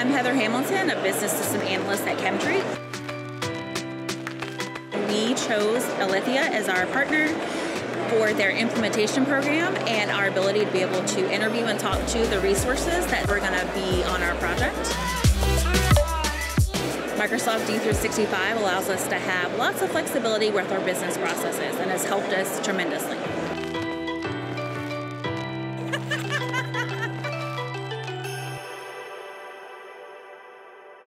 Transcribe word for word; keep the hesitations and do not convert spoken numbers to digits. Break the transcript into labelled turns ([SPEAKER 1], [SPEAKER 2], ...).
[SPEAKER 1] I'm Heather Hamilton, a business system analyst at ChemTreat. We chose Alithya as our partner for their implementation program and our ability to be able to interview and talk to the resources that were going to be on our project. Microsoft D three sixty-five allows us to have lots of flexibility with our business processes and has helped us tremendously.